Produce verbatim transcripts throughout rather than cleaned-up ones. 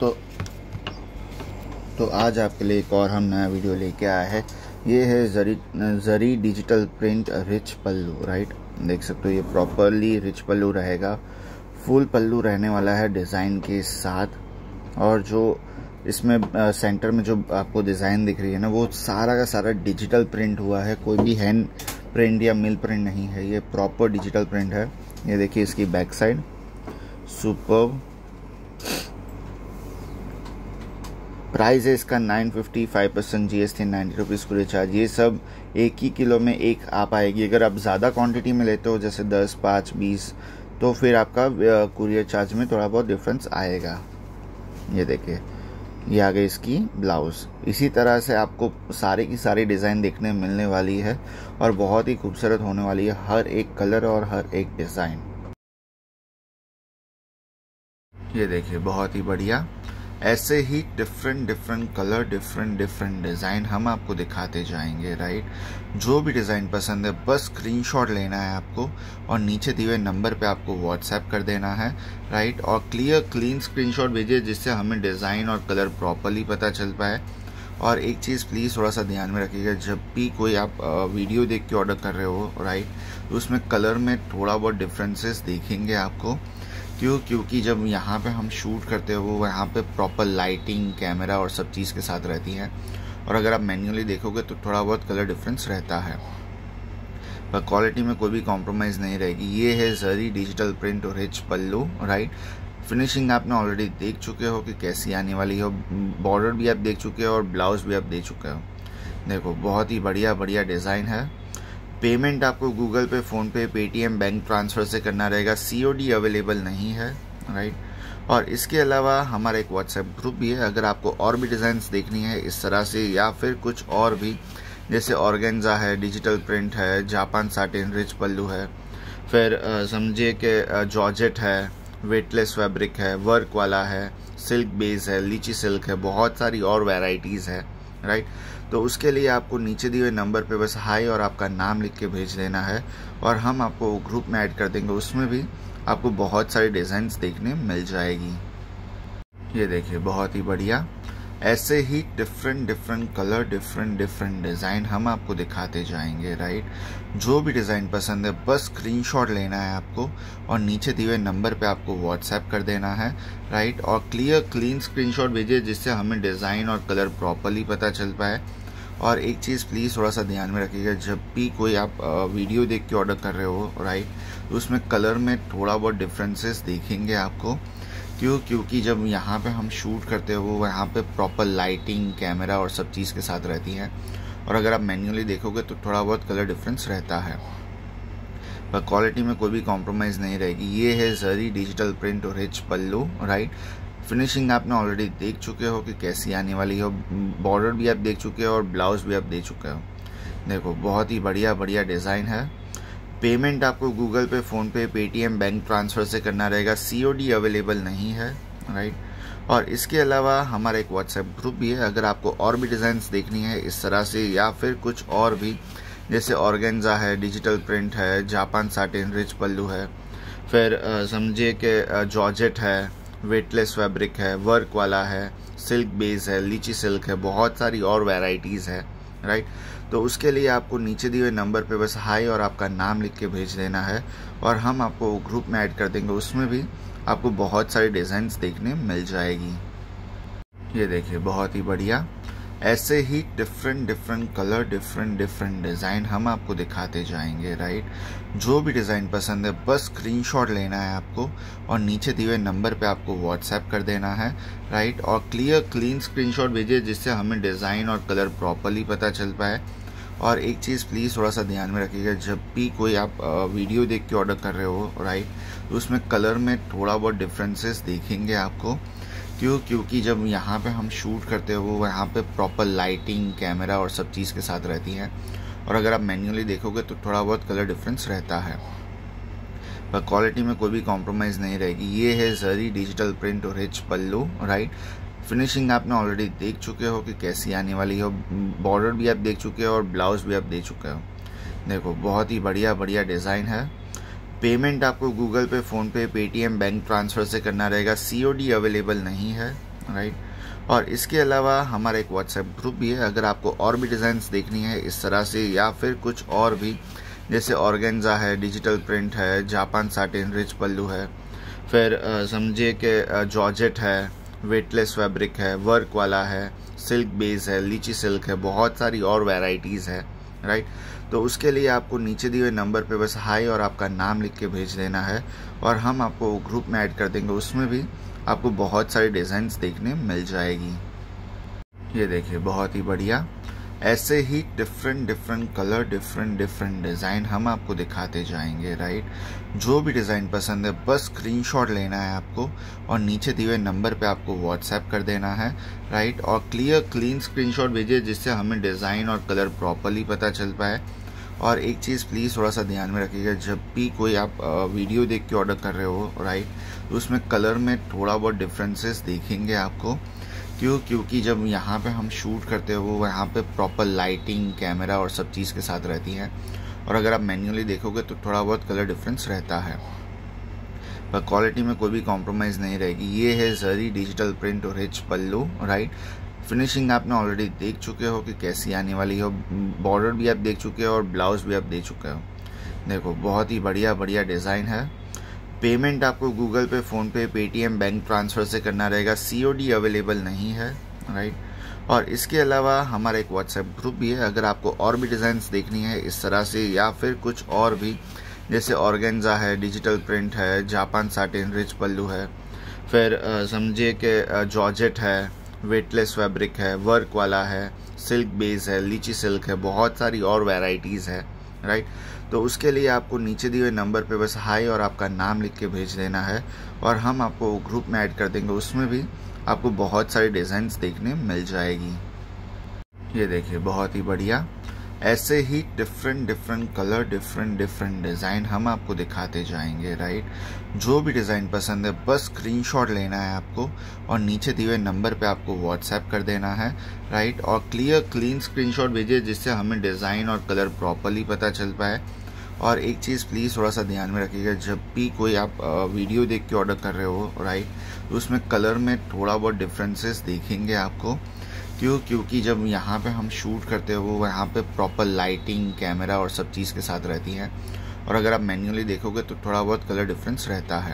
तो तो आज आपके लिए एक और हम नया वीडियो लेके आए हैं। ये है zari zari digital print rich pallu. Right, देख सकते हो ये प्रॉपरली रिच पल्लू रहेगा। फुल पल्लू रहने वाला है डिज़ाइन के साथ। और जो इसमें आ, सेंटर में जो आपको डिज़ाइन दिख रही है ना, वो सारा का सारा डिजिटल प्रिंट हुआ है। कोई भी हैंड प्रिंट या मिल प्रिंट नहीं है, ये प्रॉपर डिजिटल प्रिंट है। ये देखिए इसकी बैक साइड, सुपर्ब। प्राइस है इसका nine fifty, five percent G S T, ninety rupees courier charge. ये सब एक ही किलो में एक आ पाएगी। अगर आप ज़्यादा क्वांटिटी में लेते हो, जैसे दस, पाँच, बीस, तो फिर आपका कुरियर चार्ज में थोड़ा बहुत डिफरेंस आएगा। ये देखिए, ये आ गई इसकी ब्लाउज़। इसी तरह से आपको सारी की सारी डिज़ाइन देखने मिलने वाली है और बहुत ही खूबसूरत होने वाली है, हर एक कलर और हर एक डिज़ाइन। ये देखिए, बहुत ही बढ़िया। ऐसे ही different different colour, different different design हम आपको दिखाते जाएंगे। राइट, जो भी डिज़ाइन पसंद है बस स्क्रीनशॉट लेना है आपको और नीचे दिए हुए नंबर पे आपको व्हाट्सएप कर देना है। राइट, और क्लियर क्लीन स्क्रीनशॉट भेजिए, जिससे हमें डिज़ाइन और कलर प्रॉपरली पता चल पाए। और एक चीज़ प्लीज़ थोड़ा सा ध्यान में रखिएगा, जब भी कोई आप वीडियो देख के ऑर्डर कर रहे हो, राइट, तो उसमें कलर में थोड़ा बहुत डिफरेंसेस देखेंगे आपको। क्यों? क्योंकि जब यहाँ पे हम शूट करते हो, वो यहाँ पे प्रॉपर लाइटिंग, कैमरा और सब चीज़ के साथ रहती है। और अगर आप मैन्युअली देखोगे तो थोड़ा बहुत कलर डिफरेंस रहता है, पर क्वालिटी में कोई भी कॉम्प्रोमाइज़ नहीं रहेगी। ये है जरी डिजिटल प्रिंट और रिच पल्लू। राइट, फिनिशिंग आपने ऑलरेडी देख चुके हो कि कैसी आने वाली हो। बॉर्डर भी आप देख चुके हो और ब्लाउज भी आप देख चुके हो। देखो, बहुत ही बढ़िया बढ़िया डिज़ाइन है। पेमेंट आपको गूगल पे, फ़ोन पे, पेटीएम, बैंक ट्रांसफ़र से करना रहेगा। सीओडी अवेलेबल नहीं है। राइट, और इसके अलावा हमारा एक व्हाट्सएप ग्रुप भी है। अगर आपको और भी डिज़ाइंस देखनी है इस तरह से, या फिर कुछ और भी, जैसे ऑर्गेन्जा है, डिजिटल प्रिंट है, जापान साटिन रिच पल्लू है, फिर समझिए कि जॉर्जेट है, वेटलेस फैब्रिक है, वर्क वाला है, सिल्क बेस है, लीची सिल्क है, बहुत सारी और वैरायटीज़ है। राइट, तो उसके लिए आपको नीचे दिए हुए नंबर पे बस हाई और आपका नाम लिख के भेज देना है और हम आपको ग्रुप में ऐड कर देंगे। उसमें भी आपको बहुत सारी डिज़ाइंस देखने मिल जाएगी। ये देखिए, बहुत ही बढ़िया। ऐसे ही different different colour, different different design हम आपको दिखाते जाएंगे। राइट, जो भी डिज़ाइन पसंद है बस स्क्रीनशॉट लेना है आपको और नीचे दिए हुए नंबर पे आपको व्हाट्सएप कर देना है। राइट, और क्लियर क्लीन स्क्रीनशॉट भेजिए, जिससे हमें डिज़ाइन और कलर प्रॉपरली पता चल पाए। और एक चीज़ प्लीज़ थोड़ा सा ध्यान में रखिएगा, जब भी कोई आप वीडियो देख के ऑर्डर कर रहे हो, राइट, तो उसमें कलर में थोड़ा बहुत डिफरेंसेस देखेंगे आपको। क्यों? क्योंकि जब यहाँ पे हम शूट करते हो, वो यहाँ पे प्रॉपर लाइटिंग, कैमरा और सब चीज़ के साथ रहती है। और अगर आप मैन्युअली देखोगे तो थोड़ा बहुत कलर डिफरेंस रहता है, पर क्वालिटी में कोई भी कॉम्प्रोमाइज़ नहीं रहेगी। ये है जरी डिजिटल प्रिंट और रिच पल्लू। राइट, फिनिशिंग आपने ऑलरेडी देख चुके हो कि कैसी आने वाली हो। बॉर्डर भी आप देख चुके हो और ब्लाउज भी आप देख चुके हो। देखो, बहुत ही बढ़िया बढ़िया डिज़ाइन है। पेमेंट आपको गूगल पे, फ़ोन पे, पेटीएम, बैंक ट्रांसफ़र से करना रहेगा। सीओडी अवेलेबल नहीं है। राइट, और इसके अलावा हमारा एक व्हाट्सएप ग्रुप भी है। अगर आपको और भी डिज़ाइंस देखनी है इस तरह से, या फिर कुछ और भी, जैसे ऑर्गेन्जा है, डिजिटल प्रिंट है, जापान साटिन रिच पल्लू है, फिर समझिए कि जॉर्जेट है, वेटलेस फैब्रिक है, वर्क वाला है, सिल्क बेस है, लीची सिल्क है, बहुत सारी और वैरायटीज़ है। राइट, तो उसके लिए आपको नीचे दिए हुए नंबर पे बस हाई और आपका नाम लिख के भेज देना है और हम आपको ग्रुप में ऐड कर देंगे। उसमें भी आपको बहुत सारी डिज़ाइंस देखने मिल जाएगी। ये देखिए, बहुत ही बढ़िया। ऐसे ही different different colour, different different design हम आपको दिखाते जाएंगे। राइट, जो भी डिज़ाइन पसंद है बस स्क्रीनशॉट लेना है आपको और नीचे दिए हुए नंबर पे आपको व्हाट्सएप कर देना है। राइट, और क्लियर क्लीन स्क्रीनशॉट भेजिए, जिससे हमें डिज़ाइन और कलर प्रॉपरली पता चल पाए। और एक चीज़ प्लीज़ थोड़ा सा ध्यान में रखिएगा, जब भी कोई आप वीडियो देख के ऑर्डर कर रहे हो, राइट, तो उसमें कलर में थोड़ा बहुत डिफरेंसेस देखेंगे आपको। क्यों? क्योंकि जब यहाँ पे हम शूट करते हो, वो यहाँ पे प्रॉपर लाइटिंग, कैमरा और सब चीज़ के साथ रहती है। और अगर आप मैन्युअली देखोगे तो थोड़ा बहुत कलर डिफरेंस रहता है, पर क्वालिटी में कोई भी कॉम्प्रोमाइज़ नहीं रहेगी। ये है जरी डिजिटल प्रिंट और रिच पल्लू। राइट, फिनिशिंग आपने ऑलरेडी देख चुके हो कि कैसी आने वाली हो। बॉर्डर भी आप देख चुके हो और ब्लाउज भी आप देख चुके हो। देखो, बहुत ही बढ़िया बढ़िया डिज़ाइन है। पेमेंट आपको गूगल पे, फ़ोन पे, पेटीएम, बैंक ट्रांसफ़र से करना रहेगा। सीओडी अवेलेबल नहीं है। राइट। और इसके अलावा हमारा एक व्हाट्सएप ग्रुप भी है। अगर आपको और भी डिज़ाइंस देखनी है इस तरह से या फिर कुछ और भी, जैसे ऑर्गेन्जा है, डिजिटल प्रिंट है, जापान साटिन रिच पल्लू है, फिर समझिए कि जॉर्जेट है, वेटलेस फैब्रिक है, वर्क वाला है, सिल्क बेस है, लीची सिल्क है, बहुत सारी और वैरायटीज़ है, राइट। तो उसके लिए आपको नीचे दिए हुए नंबर पे बस हाई और आपका नाम लिख के भेज देना है और हम आपको ग्रुप में ऐड कर देंगे। उसमें भी आपको बहुत सारी डिज़ाइंस देखने मिल जाएगी। ये देखिए बहुत ही बढ़िया, ऐसे ही different different colour, different different design हम आपको दिखाते जाएंगे, राइट। जो भी डिज़ाइन पसंद है बस स्क्रीनशॉट लेना है आपको और नीचे दिए हुए नंबर पे आपको व्हाट्सएप कर देना है, राइट। और क्लियर क्लीन स्क्रीनशॉट भेजिए जिससे हमें डिज़ाइन और कलर प्रॉपरली पता चल पाए। और एक चीज़ प्लीज़ थोड़ा सा ध्यान में रखिएगा, जब भी कोई आप वीडियो देख के ऑर्डर कर रहे हो, राइट, तो उसमें कलर में थोड़ा बहुत डिफरेंसेस देखेंगे आपको। क्यों? क्योंकि जब यहाँ पे हम शूट करते हो वो यहाँ पे प्रॉपर लाइटिंग, कैमरा और सब चीज़ के साथ रहती है, और अगर आप मैन्युअली देखोगे तो थोड़ा बहुत कलर डिफरेंस रहता है, पर क्वालिटी में कोई भी कॉम्प्रोमाइज़ नहीं रहेगी। ये है जरी डिजिटल प्रिंट और रिच पल्लू, राइट। फिनिशिंग आपने ऑलरेडी देख चुके हो कि कैसी आने वाली हो, बॉर्डर भी आप देख चुके हो और ब्लाउज भी आप देख चुके हो। देखो बहुत ही बढ़िया बढ़िया डिज़ाइन है। पेमेंट आपको गूगल पे, फ़ोनपे, पेटीएम, बैंक ट्रांसफ़र से करना रहेगा। सीओडी अवेलेबल नहीं है, राइट। और इसके अलावा हमारा एक व्हाट्सएप ग्रुप भी है। अगर आपको और भी डिज़ाइंस देखनी है इस तरह से या फिर कुछ और भी, जैसे ऑर्गेन्जा है, डिजिटल प्रिंट है, जापान साटिन रिच पल्लू है, फिर समझिए कि जॉर्जेट है, वेटलेस फैब्रिक है, वर्क वाला है, सिल्क बेस है, लीची सिल्क है, बहुत सारी और वैरायटीज़ है, राइट। तो उसके लिए आपको नीचे दिए हुए नंबर पे बस हाई और आपका नाम लिख के भेज देना है और हम आपको ग्रुप में ऐड कर देंगे। उसमें भी आपको बहुत सारी डिज़ाइंस देखने मिल जाएगी। ये देखिए बहुत ही बढ़िया, ऐसे ही different different colour, different different design हम आपको दिखाते जाएंगे, राइट। जो भी डिज़ाइन पसंद है बस स्क्रीनशॉट लेना है आपको और नीचे दिए हुए नंबर पे आपको व्हाट्सएप कर देना है, राइट। और क्लियर क्लीन स्क्रीनशॉट भेजिए जिससे हमें डिज़ाइन और कलर प्रॉपरली पता चल पाए। और एक चीज़ प्लीज़ थोड़ा सा ध्यान में रखिएगा, जब भी कोई आप वीडियो देख के ऑर्डर कर रहे हो, राइट, तो उसमें कलर में थोड़ा बहुत डिफरेंसेस देखेंगे आपको। क्यों? क्योंकि जब यहाँ पे हम शूट करते हो वो यहाँ पे प्रॉपर लाइटिंग, कैमरा और सब चीज़ के साथ रहती है, और अगर आप मैन्युअली देखोगे तो थोड़ा बहुत कलर डिफरेंस रहता है,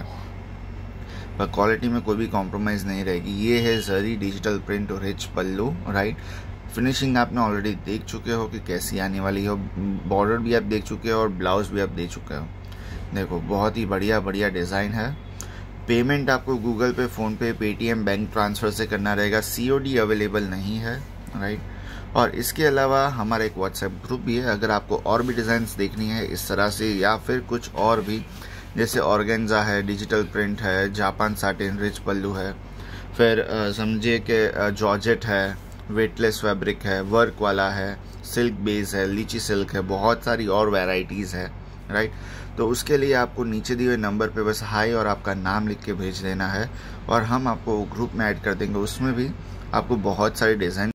पर क्वालिटी में कोई भी कॉम्प्रोमाइज़ नहीं रहेगी। ये है जरी डिजिटल प्रिंट और रिच पल्लू, राइट। फिनिशिंग आपने ऑलरेडी देख चुके हो कि कैसी आने वाली हो, बॉर्डर भी आप देख चुके हो और ब्लाउज भी आप देख चुके हो। देखो बहुत ही बढ़िया बढ़िया डिज़ाइन है। पेमेंट आपको गूगल पे, फ़ोनपे, पेटीएम, बैंक ट्रांसफ़र से करना रहेगा। सीओडी अवेलेबल नहीं है, राइट। और इसके अलावा हमारा एक व्हाट्सएप ग्रुप भी है। अगर आपको और भी डिज़ाइंस देखनी है इस तरह से या फिर कुछ और भी, जैसे ऑर्गेन्जा है, डिजिटल प्रिंट है, जापान साटिन रिच पल्लू है, फिर समझिए कि जॉर्जेट है, वेटलेस फैब्रिक है, वर्क वाला है, सिल्क बेस है, लीची सिल्क है, बहुत सारी और वैरायटीज़ है, राइट। तो उसके लिए आपको नीचे दिए हुए नंबर पे बस हाई और आपका नाम लिख के भेज देना है और हम आपको ग्रुप में ऐड कर देंगे। उसमें भी आपको बहुत सारी डिज़ाइन